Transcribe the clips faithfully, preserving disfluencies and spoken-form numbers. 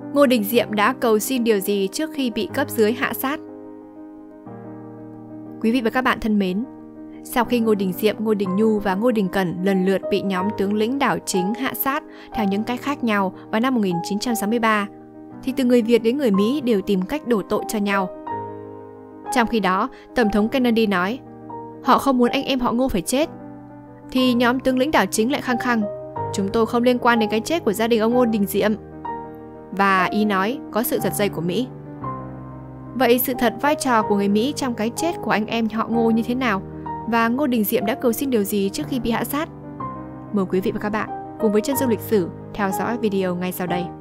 Ngô Đình Diệm đã cầu xin điều gì trước khi bị cấp dưới hạ sát? Quý vị và các bạn thân mến, sau khi Ngô Đình Diệm, Ngô Đình Nhu và Ngô Đình Cẩn lần lượt bị nhóm tướng lĩnh đảo chính hạ sát theo những cách khác nhau vào năm một nghìn chín trăm sáu mươi ba, thì từ người Việt đến người Mỹ đều tìm cách đổ tội cho nhau. Trong khi đó, Tổng thống Kennedy nói, họ không muốn anh em họ Ngô phải chết. Thì nhóm tướng lĩnh đảo chính lại khăng khăng, chúng tôi không liên quan đến cái chết của gia đình ông Ngô Đình Diệm. Và ý nói có sự giật dây của Mỹ. Vậy sự thật vai trò của người Mỹ trong cái chết của anh em họ Ngô như thế nào? Và Ngô Đình Diệm đã cầu xin điều gì trước khi bị hạ sát? Mời quý vị và các bạn cùng với Chân Dung Lịch Sử theo dõi video ngay sau đây.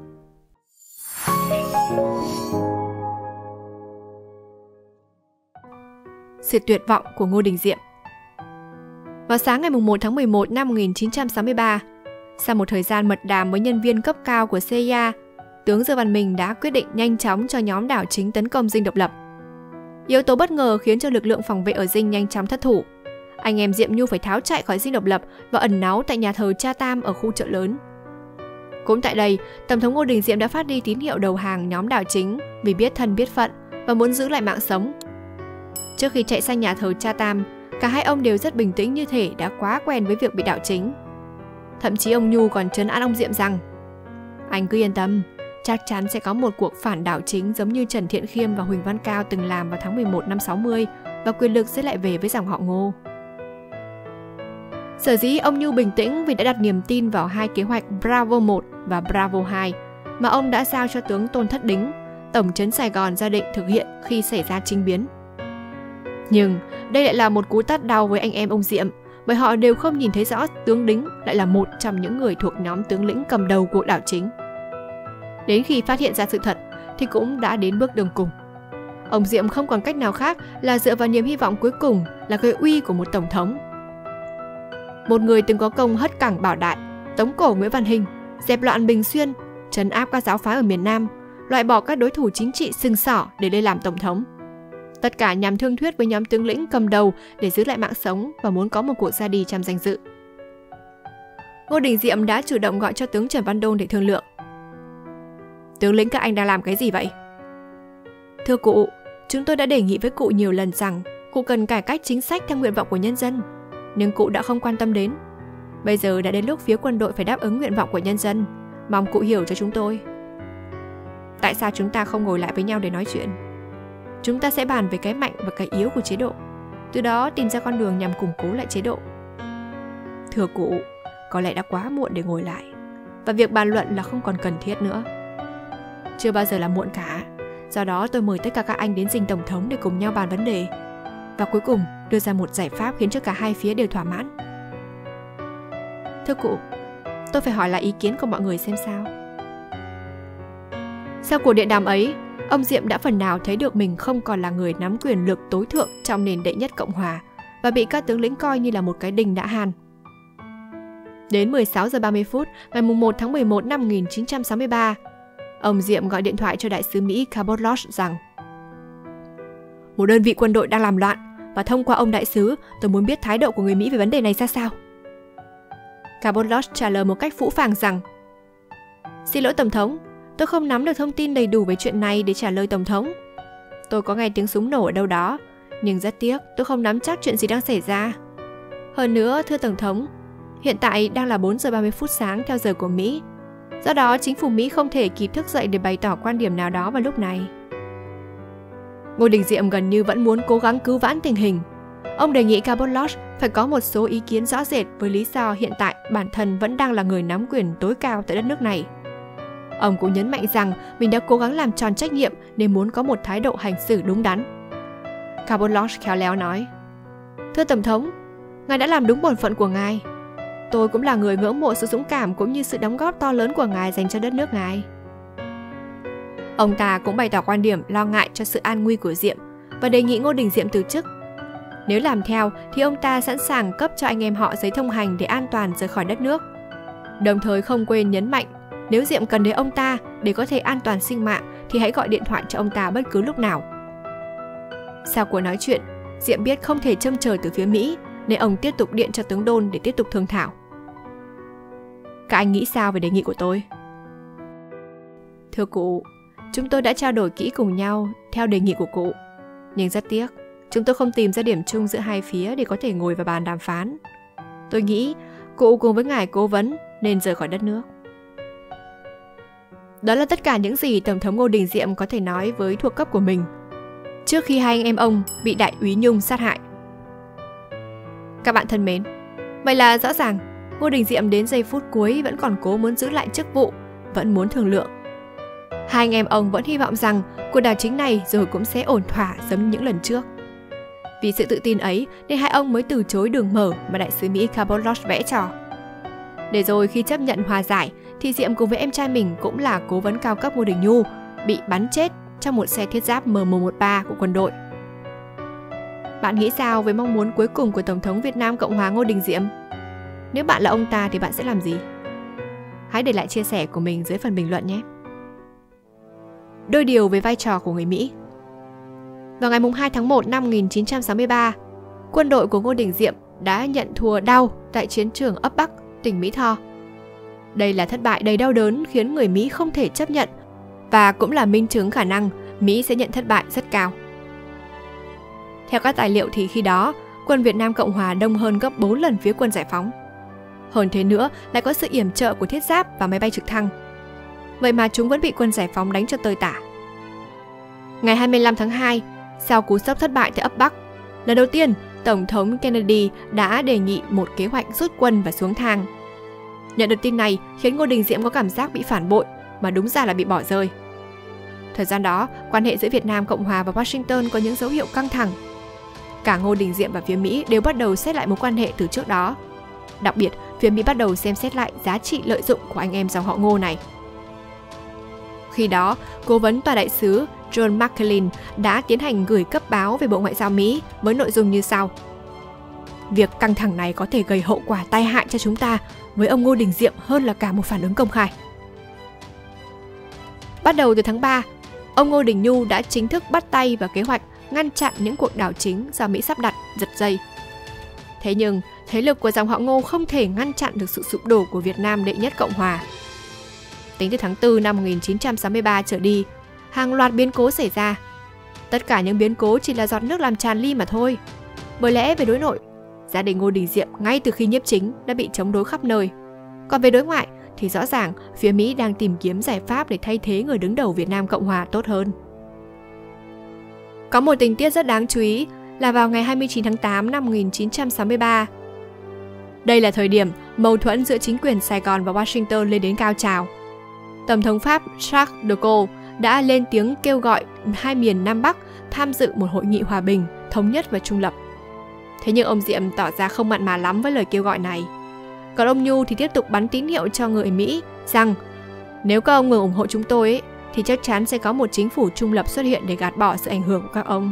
Sự tuyệt vọng của Ngô Đình Diệm. Vào sáng ngày một tháng mười một năm một nghìn chín trăm sáu mươi ba, sau một thời gian mật đàm với nhân viên cấp cao của xê i a, tướng Dương Văn Minh đã quyết định nhanh chóng cho nhóm đảo chính tấn công dinh độc lập. Yếu tố bất ngờ khiến cho lực lượng phòng vệ ở dinh nhanh chóng thất thủ. Anh em Diệm Nhu phải tháo chạy khỏi dinh độc lập và ẩn náu tại nhà thờ Cha Tam ở khu chợ lớn. Cũng tại đây, Tổng thống Ngô Đình Diệm đã phát đi tín hiệu đầu hàng nhóm đảo chính vì biết thân biết phận và muốn giữ lại mạng sống. Trước khi chạy sang nhà thờ Cha Tam, cả hai ông đều rất bình tĩnh như thể đã quá quen với việc bị đảo chính. Thậm chí ông Nhu còn trấn an ông Diệm rằng, anh cứ yên tâm, chắc chắn sẽ có một cuộc phản đảo chính giống như Trần Thiện Khiêm và Huỳnh Văn Cao từng làm vào tháng mười một năm sáu mươi và quyền lực sẽ lại về với dòng họ Ngô. Sở dĩ ông Nhu bình tĩnh vì đã đặt niềm tin vào hai kế hoạch Bravo một và Bravo hai mà ông đã giao cho tướng Tôn Thất Đính, tổng trấn Sài Gòn ra định thực hiện khi xảy ra chinh biến. Nhưng đây lại là một cú tát đau với anh em ông Diệm, bởi họ đều không nhìn thấy rõ tướng Đính lại là một trong những người thuộc nhóm tướng lĩnh cầm đầu cuộc đảo chính. Đến khi phát hiện ra sự thật thì cũng đã đến bước đường cùng. Ông Diệm không còn cách nào khác là dựa vào niềm hy vọng cuối cùng là cái uy của một tổng thống. Một người từng có công hất cảng Bảo Đại, tống cổ Nguyễn Văn Hinh, dẹp loạn Bình Xuyên, trấn áp các giáo phái ở miền Nam, loại bỏ các đối thủ chính trị sừng sỏ để lên làm tổng thống. Tất cả nhằm thương thuyết với nhóm tướng lĩnh cầm đầu để giữ lại mạng sống và muốn có một cuộc ra đi trong danh dự. Ngô Đình Diệm đã chủ động gọi cho tướng Trần Văn Đôn để thương lượng. Tướng lĩnh các anh đang làm cái gì vậy? Thưa cụ, chúng tôi đã đề nghị với cụ nhiều lần rằng cụ cần cải cách chính sách theo nguyện vọng của nhân dân, nhưng cụ đã không quan tâm đến. Bây giờ đã đến lúc phía quân đội phải đáp ứng nguyện vọng của nhân dân, mong cụ hiểu cho chúng tôi. Tại sao chúng ta không ngồi lại với nhau để nói chuyện? Chúng ta sẽ bàn về cái mạnh và cái yếu của chế độ, từ đó tìm ra con đường nhằm củng cố lại chế độ. Thưa cụ, có lẽ đã quá muộn để ngồi lại, và việc bàn luận là không còn cần thiết nữa. Chưa bao giờ là muộn cả, do đó tôi mời tất cả các anh đến dinh tổng thống để cùng nhau bàn vấn đề, và cuối cùng đưa ra một giải pháp khiến cho cả hai phía đều thỏa mãn. Thưa cụ, tôi phải hỏi lại ý kiến của mọi người xem sao. Sau cuộc điện đàm ấy, ông Diệm đã phần nào thấy được mình không còn là người nắm quyền lực tối thượng trong nền đệ nhất Cộng hòa và bị các tướng lĩnh coi như là một cái đinh đã hàn. Đến mười sáu giờ ba mươi phút ngày một tháng mười một năm một nghìn chín trăm sáu mươi ba, ông Diệm gọi điện thoại cho đại sứ Mỹ Cabot Lodge rằng một đơn vị quân đội đang làm loạn và thông qua ông đại sứ tôi muốn biết thái độ của người Mỹ về vấn đề này ra sao. Cabot Lodge trả lời một cách phũ phàng rằng xin lỗi Tổng thống, tôi không nắm được thông tin đầy đủ về chuyện này để trả lời Tổng thống. Tôi có nghe tiếng súng nổ ở đâu đó, nhưng rất tiếc tôi không nắm chắc chuyện gì đang xảy ra. Hơn nữa, thưa Tổng thống, hiện tại đang là bốn giờ ba mươi phút sáng theo giờ của Mỹ. Do đó, chính phủ Mỹ không thể kịp thức dậy để bày tỏ quan điểm nào đó vào lúc này. Ngô Đình Diệm gần như vẫn muốn cố gắng cứu vãn tình hình. Ông đề nghị Cabot Lodge phải có một số ý kiến rõ rệt với lý do hiện tại bản thân vẫn đang là người nắm quyền tối cao tại đất nước này. Ông cũng nhấn mạnh rằng mình đã cố gắng làm tròn trách nhiệm nên muốn có một thái độ hành xử đúng đắn. Cabot Lodge khéo léo nói, thưa Tổng thống, ngài đã làm đúng bổn phận của ngài. Tôi cũng là người ngưỡng mộ sự dũng cảm cũng như sự đóng góp to lớn của ngài dành cho đất nước ngài. Ông ta cũng bày tỏ quan điểm lo ngại cho sự an nguy của Diệm và đề nghị Ngô Đình Diệm từ chức. Nếu làm theo thì ông ta sẵn sàng cấp cho anh em họ giấy thông hành để an toàn rời khỏi đất nước. Đồng thời không quên nhấn mạnh nếu Diệm cần đến ông ta để có thể an toàn sinh mạng thì hãy gọi điện thoại cho ông ta bất cứ lúc nào. Sau cuộc nói chuyện, Diệm biết không thể trông chờ từ phía Mỹ nên ông tiếp tục điện cho tướng Đôn để tiếp tục thương thảo. Các anh nghĩ sao về đề nghị của tôi? Thưa cụ, chúng tôi đã trao đổi kỹ cùng nhau theo đề nghị của cụ. Nhưng rất tiếc, chúng tôi không tìm ra điểm chung giữa hai phía để có thể ngồi vào bàn đàm phán. Tôi nghĩ cụ cùng với ngài cố vấn nên rời khỏi đất nước. Đó là tất cả những gì Tổng thống Ngô Đình Diệm có thể nói với thuộc cấp của mình trước khi hai anh em ông bị Đại úy Nhung sát hại. Các bạn thân mến, vậy là rõ ràng Ngô Đình Diệm đến giây phút cuối vẫn còn cố muốn giữ lại chức vụ, vẫn muốn thương lượng. Hai anh em ông vẫn hy vọng rằng cuộc đảo chính này rồi cũng sẽ ổn thỏa giống như những lần trước. Vì sự tự tin ấy nên hai ông mới từ chối đường mở mà đại sứ Mỹ Cabot Lodge vẽ trò. Để rồi khi chấp nhận hòa giải thì Diệm cùng với em trai mình cũng là cố vấn cao cấp Ngô Đình Nhu bị bắn chết trong một xe thiết giáp M một một ba của quân đội. Bạn nghĩ sao với mong muốn cuối cùng của Tổng thống Việt Nam Cộng hòa Ngô Đình Diệm? Nếu bạn là ông ta thì bạn sẽ làm gì? Hãy để lại chia sẻ của mình dưới phần bình luận nhé. Đôi điều về vai trò của người Mỹ. Vào ngày hai tháng một năm một nghìn chín trăm sáu mươi ba, quân đội của Ngô Đình Diệm đã nhận thua đau tại chiến trường ấp Bắc, tỉnh Mỹ Tho. Đây là thất bại đầy đau đớn khiến người Mỹ không thể chấp nhận và cũng là minh chứng khả năng Mỹ sẽ nhận thất bại rất cao. Theo các tài liệu thì khi đó, quân Việt Nam Cộng hòa đông hơn gấp bốn lần phía quân giải phóng. Hơn thế nữa lại có sự yểm trợ của thiết giáp và máy bay trực thăng. Vậy mà chúng vẫn bị quân giải phóng đánh cho tơi tả. Ngày hai mươi lăm tháng hai, sau cú sốc thất bại tại ấp Bắc, lần đầu tiên Tổng thống Kennedy đã đề nghị một kế hoạch rút quân và xuống thang. Nhận được tin này khiến Ngô Đình Diệm có cảm giác bị phản bội, mà đúng ra là bị bỏ rơi. Thời gian đó, quan hệ giữa Việt Nam Cộng hòa và Washington có những dấu hiệu căng thẳng. Cả Ngô Đình Diệm và phía Mỹ đều bắt đầu xét lại mối quan hệ từ trước đó. Đặc biệt, phía Mỹ bắt đầu xem xét lại giá trị lợi dụng của anh em dòng họ Ngô này. Khi đó, cố vấn tòa đại sứ John McClellan đã tiến hành gửi cấp báo về Bộ Ngoại giao Mỹ với nội dung như sau. Việc căng thẳng này có thể gây hậu quả tai hại cho chúng ta với ông Ngô Đình Diệm hơn là cả một phản ứng công khai. Bắt đầu từ tháng ba, ông Ngô Đình Nhu đã chính thức bắt tay vào kế hoạch ngăn chặn những cuộc đảo chính do Mỹ sắp đặt, giật dây. Thế nhưng, thế lực của dòng họ Ngô không thể ngăn chặn được sự sụp đổ của Việt Nam đệ nhất Cộng hòa. Tính từ tháng tư năm một nghìn chín trăm sáu mươi ba trở đi, hàng loạt biến cố xảy ra. Tất cả những biến cố chỉ là giọt nước làm tràn ly mà thôi. Bởi lẽ về đối nội, gia đình Ngô Đình Diệm ngay từ khi nhiếp chính đã bị chống đối khắp nơi. Còn về đối ngoại thì rõ ràng phía Mỹ đang tìm kiếm giải pháp để thay thế người đứng đầu Việt Nam Cộng hòa tốt hơn. Có một tình tiết rất đáng chú ý là vào ngày hai mươi chín tháng tám năm một nghìn chín trăm sáu mươi ba. Đây là thời điểm mâu thuẫn giữa chính quyền Sài Gòn và Washington lên đến cao trào. Tổng thống Pháp Charles de Gaulle đã lên tiếng kêu gọi hai miền Nam Bắc tham dự một hội nghị hòa bình, thống nhất và trung lập. Thế nhưng ông Diệm tỏ ra không mặn mà lắm với lời kêu gọi này. Còn ông Nhu thì tiếp tục bắn tín hiệu cho người Mỹ rằng nếu các ông ngừng ủng hộ chúng tôi ấy, thì chắc chắn sẽ có một chính phủ trung lập xuất hiện để gạt bỏ sự ảnh hưởng của các ông.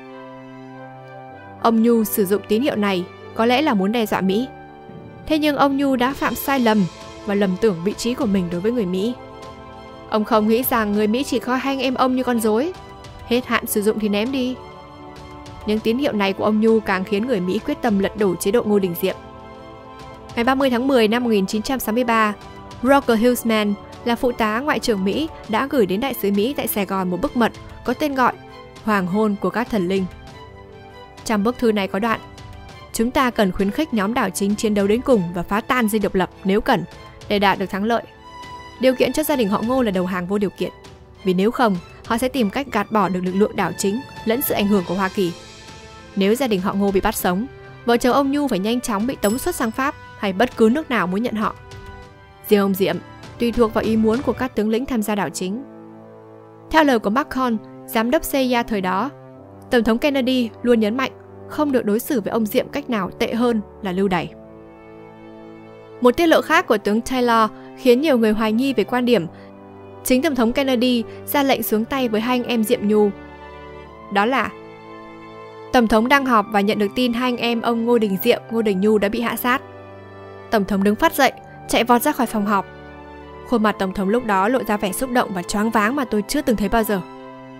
Ông Nhu sử dụng tín hiệu này có lẽ là muốn đe dọa Mỹ. Thế nhưng ông Nhu đã phạm sai lầm và lầm tưởng vị trí của mình đối với người Mỹ. Ông không nghĩ rằng người Mỹ chỉ coi hai anh em ông như con rối, hết hạn sử dụng thì ném đi. Những tín hiệu này của ông Nhu càng khiến người Mỹ quyết tâm lật đổ chế độ Ngô Đình Diệm. Ngày ba mươi tháng mười năm một nghìn chín trăm sáu mươi ba, Roger Hilsman là phụ tá Ngoại trưởng Mỹ đã gửi đến đại sứ Mỹ tại Sài Gòn một bức mật có tên gọi Hoàng hôn của các thần linh. Trong bức thư này có đoạn: chúng ta cần khuyến khích nhóm đảo chính chiến đấu đến cùng và phá tan dinh độc lập nếu cần để đạt được thắng lợi. Điều kiện cho gia đình họ Ngô là đầu hàng vô điều kiện, vì nếu không, họ sẽ tìm cách gạt bỏ được lực lượng đảo chính lẫn sự ảnh hưởng của Hoa Kỳ. Nếu gia đình họ Ngô bị bắt sống, vợ chồng ông Nhu phải nhanh chóng bị tống xuất sang Pháp hay bất cứ nước nào muốn nhận họ. Riêng ông Diệm tùy thuộc vào ý muốn của các tướng lĩnh tham gia đảo chính. Theo lời của McCall, giám đốc xê i a thời đó, Tổng thống Kennedy luôn nhấn mạnh không được đối xử với ông Diệm cách nào tệ hơn là lưu đày. Một tiết lộ khác của tướng Taylor khiến nhiều người hoài nghi về quan điểm chính Tổng thống Kennedy ra lệnh xuống tay với hai anh em Diệm Nhu. Đó là Tổng thống đang họp và nhận được tin hai anh em ông Ngô Đình Diệm, Ngô Đình Nhu đã bị hạ sát. Tổng thống đứng phát dậy, chạy vọt ra khỏi phòng họp. Khuôn mặt Tổng thống lúc đó lộ ra vẻ xúc động và choáng váng mà tôi chưa từng thấy bao giờ.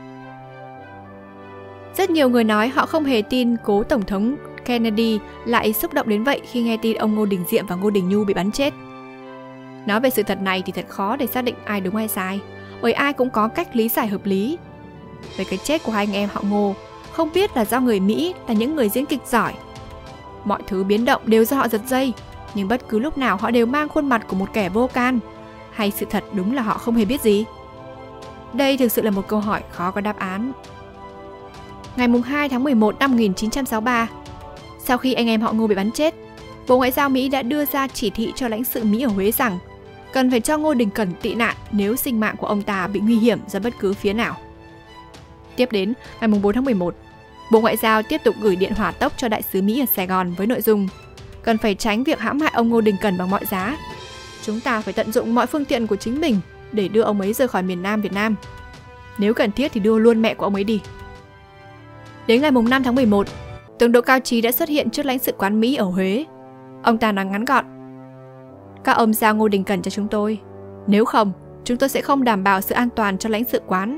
Rất nhiều người nói họ không hề tin cố Tổng thống Kennedy lại xúc động đến vậy khi nghe tin ông Ngô Đình Diệm và Ngô Đình Nhu bị bắn chết. Nói về sự thật này thì thật khó để xác định ai đúng ai sai, bởi ai cũng có cách lý giải hợp lý. Về cái chết của hai anh em họ Ngô, không biết là do người Mỹ là những người diễn kịch giỏi. Mọi thứ biến động đều do họ giật dây, nhưng bất cứ lúc nào họ đều mang khuôn mặt của một kẻ vô can, hay sự thật đúng là họ không hề biết gì? Đây thực sự là một câu hỏi khó có đáp án. Ngày hai tháng mười một năm một nghìn chín trăm sáu mươi ba, sau khi anh em họ Ngô bị bắn chết, Bộ Ngoại giao Mỹ đã đưa ra chỉ thị cho lãnh sự Mỹ ở Huế rằng cần phải cho Ngô Đình Cẩn tị nạn nếu sinh mạng của ông ta bị nguy hiểm do bất cứ phía nào. Tiếp đến, ngày bốn tháng mười một, Bộ Ngoại giao tiếp tục gửi điện hỏa tốc cho đại sứ Mỹ ở Sài Gòn với nội dung cần phải tránh việc hãm hại ông Ngô Đình Cẩn bằng mọi giá. Chúng ta phải tận dụng mọi phương tiện của chính mình để đưa ông ấy rời khỏi miền Nam Việt Nam. Nếu cần thiết thì đưa luôn mẹ của ông ấy đi. Đến ngày năm tháng mười một, tướng Đỗ Cao Trí đã xuất hiện trước lãnh sự quán Mỹ ở Huế. Ông ta nói ngắn gọn: các ông giao Ngô Đình Cẩn cho chúng tôi. Nếu không, chúng tôi sẽ không đảm bảo sự an toàn cho lãnh sự quán.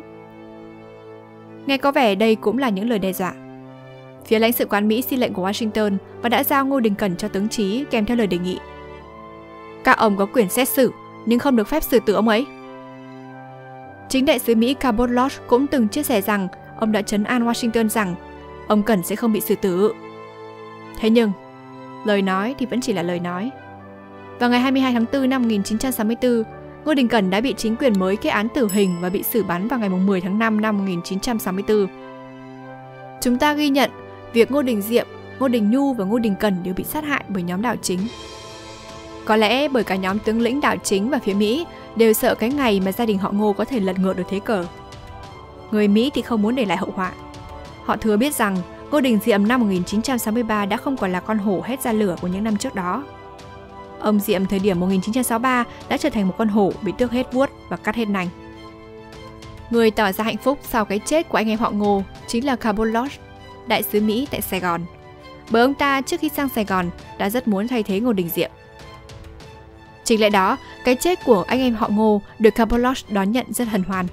Nghe có vẻ đây cũng là những lời đe dọa. Phía lãnh sự quán Mỹ xin lệnh của Washington và đã giao Ngô Đình Cẩn cho tướng Trí kèm theo lời đề nghị: các ông có quyền xét xử, nhưng không được phép xử tử ông ấy. Chính đại sứ Mỹ Cabot Lodge cũng từng chia sẻ rằng ông đã trấn an Washington rằng ông Cẩn sẽ không bị xử tử. Thế nhưng, lời nói thì vẫn chỉ là lời nói. Vào ngày hai mươi hai tháng tư năm một nghìn chín trăm sáu mươi tư, Ngô Đình Cẩn đã bị chính quyền mới kết án tử hình và bị xử bắn vào ngày mười tháng năm năm một nghìn chín trăm sáu mươi tư. Chúng ta ghi nhận việc Ngô Đình Diệm, Ngô Đình Nhu và Ngô Đình Cẩn đều bị sát hại bởi nhóm đảo chính. Có lẽ bởi cả nhóm tướng lĩnh đảo chính và phía Mỹ đều sợ cái ngày mà gia đình họ Ngô có thể lật ngược được thế cờ. Người Mỹ thì không muốn để lại hậu họa. Họ thừa biết rằng Ngô Đình Diệm năm một nghìn chín trăm sáu mươi ba đã không còn là con hổ hét ra lửa của những năm trước đó. Ông Diệm thời điểm một nghìn chín trăm sáu mươi ba đã trở thành một con hổ bị tước hết vuốt và cắt hết nanh. Người tỏ ra hạnh phúc sau cái chết của anh em họ Ngô chính là Cabot Lodge, đại sứ Mỹ tại Sài Gòn, bởi ông ta trước khi sang Sài Gòn đã rất muốn thay thế Ngô Đình Diệm. Chính lẽ đó, cái chết của anh em họ Ngô được Cabot Lodge đón nhận rất hân hoan.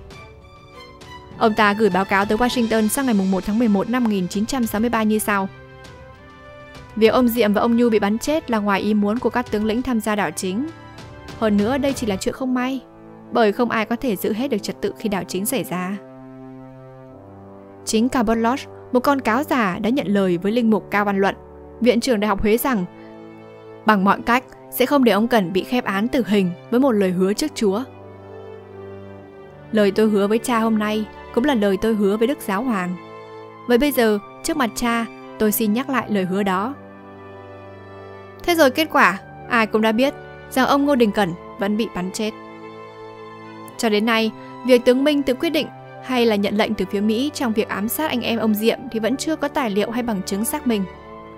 Ông ta gửi báo cáo tới Washington sang ngày một tháng mười một năm một nghìn chín trăm sáu mươi ba như sau: việc ông Diệm và ông Nhu bị bắn chết là ngoài ý muốn của các tướng lĩnh tham gia đảo chính. Hơn nữa đây chỉ là chuyện không may, bởi không ai có thể giữ hết được trật tự khi đảo chính xảy ra. Chính Cabot Lodge, một con cáo già, đã nhận lời với linh mục Cao Văn Luận, viện trưởng Đại học Huế rằng bằng mọi cách sẽ không để ông Cẩn bị khép án tử hình với một lời hứa trước Chúa. Lời tôi hứa với cha hôm nay cũng là lời tôi hứa với Đức Giáo Hoàng. Vậy bây giờ, trước mặt cha, tôi xin nhắc lại lời hứa đó. Thế rồi kết quả, ai cũng đã biết rằng ông Ngô Đình Cẩn vẫn bị bắn chết. Cho đến nay, việc tướng Minh tự quyết định hay là nhận lệnh từ phía Mỹ trong việc ám sát anh em ông Diệm thì vẫn chưa có tài liệu hay bằng chứng xác minh.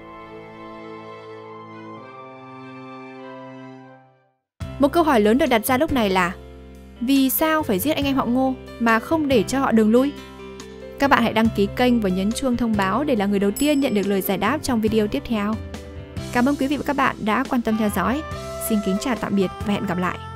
Một câu hỏi lớn được đặt ra lúc này là vì sao phải giết anh em họ Ngô mà không để cho họ đường lui? Các bạn hãy đăng ký kênh và nhấn chuông thông báo để là người đầu tiên nhận được lời giải đáp trong video tiếp theo. Cảm ơn quý vị và các bạn đã quan tâm theo dõi. Xin kính chào tạm biệt và hẹn gặp lại.